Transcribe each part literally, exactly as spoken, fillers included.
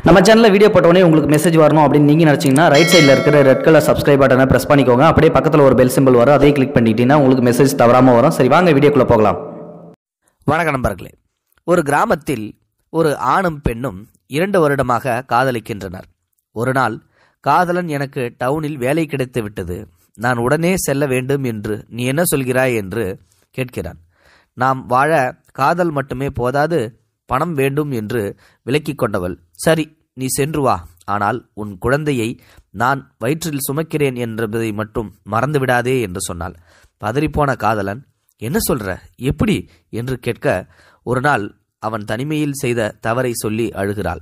நம்ம சேனல்ல வீடியோ போட்டோனே உங்களுக்கு மெசேஜ் வரணும் அப்படின்னு நீங்க நினைச்சீங்கன்னா ரைட் சைடுல இருக்கிற ரெட் கலர் சப்ஸ்கிரைப் பட்டனை பிரஸ் பண்ணிக்கோங்க. அப்படியே பக்கத்துல ஒரு பெல் சிம்பிள் வரும், அதையும் கிளிக் பண்ணிட்டீங்கன்னா உங்களுக்கு மெசேஜ் தவறாம வரும். சரி, வாங்க வீடியோக்குள்ள போகலாம். வணக்கம் நண்பர்களே. ஒரு கிராமத்தில் ஒரு ஆணும் பெண்ணும் இரண்டு வருடமாக காதலிக்கின்றனர். ஒரு நாள் காதலன், எனக்கு டவுனில் வேலை கிடைத்து விட்டது, நான் உடனே செல்ல வேண்டும் என்று நீ என்ன சொல்கிறாய் என்று கேட்கிறான். நாம் வாழ காதல் மட்டுமே போதாது, பணம் வேண்டும் என்று விலக்கிக் கொண்டவள். சரி, நீ சென்று வா, ஆனால் உன் குழந்தையை நான் வயிற்றில் சுமக்கிறேன் என்பதை மட்டும் மறந்து விடாதே என்று சொன்னாள். பதறிப்போன காதலன், என்ன சொல்ற, எப்படி என்று கேட்க, ஒரு நாள் அவன் தனிமையில் செய்த தவறை சொல்லி அழுகிறாள்.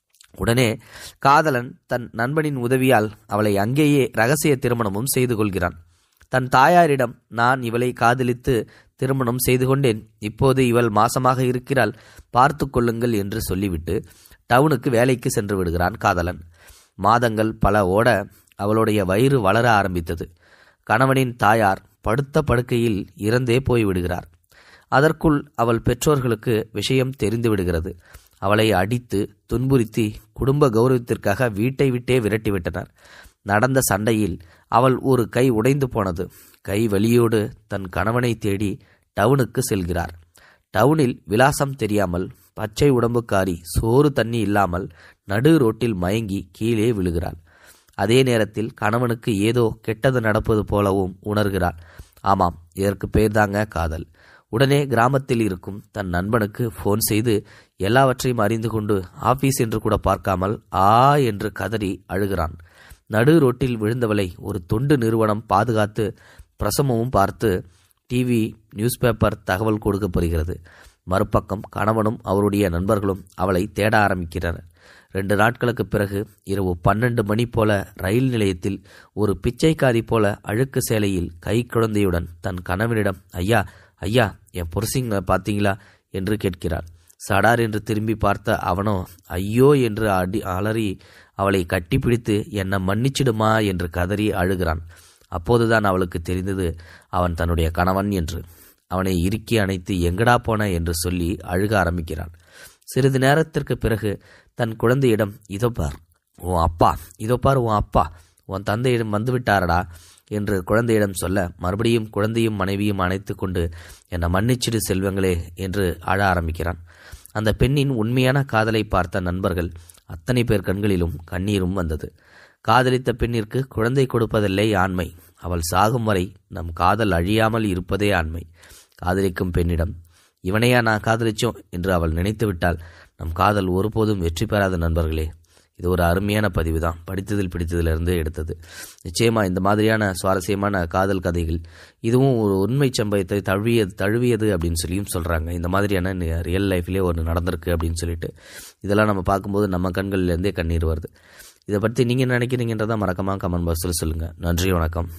உடனே காதலன் தன் நண்பனின் உதவியால் அவளை அங்கேயே இரகசிய திருமணமும் செய்து கொள்கிறான். தன் தாயாரிடம், நான் இவளை காதலித்து திருமணம் செய்து கொண்டேன், இப்போது இவள் மாசமாக இருக்கிறாள், பார்த்து கொள்ளுங்கள் என்று சொல்லிவிட்டு டவுனுக்கு வேலைக்கு சென்று விடுகிறான் காதலன். மாதங்கள் பல ஓட அவளுடைய வயிறு வளர ஆரம்பித்தது. கணவனின் தாயார் படுத்த படுக்கையில் இறந்தே போய்விடுகிறார். அதற்குள் அவள் பெற்றோர்களுக்கு விஷயம் தெரிந்து விடுகிறது. அவளை அடித்து துன்புறுத்தி குடும்ப கௌரவத்திற்காக வீட்டை விட்டே விரட்டிவிட்டனர். நடந்த சண்டையில் அவள் ஒரு கை உடைந்து போனது. கை வலியோடு தன் கணவனை தேடி டவுனுக்கு செல்கிறார். டவுனில் விலாசம் தெரியாமல், பச்சை உடம்புக்காரி, சோறு தண்ணி இல்லாமல் நடு ரோட்டில் மயங்கி கீழே விழுகிறாள். அதே நேரத்தில் கணவனுக்கு ஏதோ கெட்டது நடப்பது போலவும் உணர்கிறாள். ஆமாம், இதற்கு பேர்தாங்க காதல். உடனே கிராமத்தில் இருக்கும் தன் நண்பனுக்கு போன் செய்து எல்லாவற்றையும் அறிந்து கொண்டு ஆபீஸ் என்று கூட பார்க்காமல் ஆ என்று கதறி அழுகிறான். நடு ரோட்டில் விழுந்தவளை ஒரு தொண்டு நிறுவனம் பாதுகாத்து பிரசவமும் பார்த்து டிவி, நியூஸ் பேப்பர் தகவல் கொடுக்கப்படுகிறது. மறுபக்கம் கணவனும் அவருடைய நண்பர்களும் அவளை தேட ஆரம்பிக்கிறனர். ரெண்டு நாட்களுக்கு பிறகு இரவு பன்னெண்டு மணி போல ரயில் நிலையத்தில் ஒரு பிச்சைக்காரி போல அழுக்கு சேலையில் கை குழந்தையுடன் தன் கணவனிடம், ஐயா ஐயா என் புருஷங்க பார்த்தீங்களா என்று கேட்கிறாள். சடார் என்று திரும்பி பார்த்த அவனோ ஐயோ என்று அடி அலறி அவளை கட்டிப்பிடித்து என்னை மன்னிச்சிடுமா என்று கதறி அழுகிறான். அப்போதுதான் அவளுக்கு தெரிந்தது அவன் தன்னுடைய கணவன் என்று. அவனை இறுக்கி அணைத்து எங்கடா போன என்று சொல்லி அழுக ஆரம்பிக்கிறான். சிறிது நேரத்திற்கு பிறகு தன் குழந்தையிடம், இதோ பார் உன் அப்பா, இதோ பார் உன் அப்பா, உன் தந்தையிடம் வந்துவிட்டாரடா என்று குழந்தையிடம் சொல்ல, மறுபடியும் குழந்தையும் மனைவியும் அணைத்து கொண்டு என்னை மன்னிச்சிடு செல்வங்களே என்று அழ ஆரம்பிக்கிறான். அந்த பெண்ணின் உண்மையான காதலை பார்த்த நண்பர்கள் அத்தனை பேர் கண்களிலும் கண்ணீரும் வந்தது. காதலித்த பெண்ணிற்கு குழந்தை கொடுப்பதில்லை ஆண்மை, அவள் சாகும் வரை நம் காதல் அழியாமல் இருப்பதே ஆண்மை. காதலிக்கும் பெண்ணிடம், இவனையா நான் காதலிச்சோம் என்று அவள் நினைத்து விட்டால் நம் காதல் ஒருபோதும் வெற்றி பெறாத நண்பர்களே. இது ஒரு அருமையான பதிவு தான், படித்ததில் பிடித்ததிலிருந்து எடுத்தது. நிச்சயமா இந்த மாதிரியான சுவாரஸ்யமான காதல் கதைகள், இதுவும் ஒரு உண்மை சம்பவத்தை தழுவியது தழுவியது அப்படின்னு சொல்லியும் சொல்கிறாங்க. இந்த மாதிரியான ரியல் லைஃப்லேயே ஒன்று நடந்திருக்கு அப்படின்னு சொல்லிட்டு இதெல்லாம் நம்ம பார்க்கும்போது நம்ம கண்கள்லேருந்தே கண்ணீர் வருது. இதை பற்றி நீங்கள் நினைக்கிறீங்கன்றதை மறக்காம கமெண்ட் பாக்ஸில் சொல்லுங்கள். நன்றி, வணக்கம்.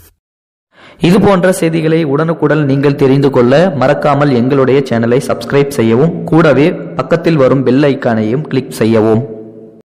இது போன்ற செய்திகளை உடனுக்குடன் நீங்கள் தெரிந்து கொள்ள மறக்காமல் எங்களுடைய சேனலை சப்ஸ்கிரைப் செய்யவும், கூடவே பக்கத்தில் வரும் பெல் ஐக்கானையும் கிளிக் செய்யவும்.